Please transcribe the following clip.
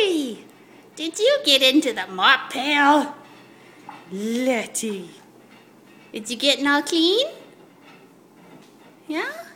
Letty, did you get into the mop pail? Letty, is you getting all clean? Yeah?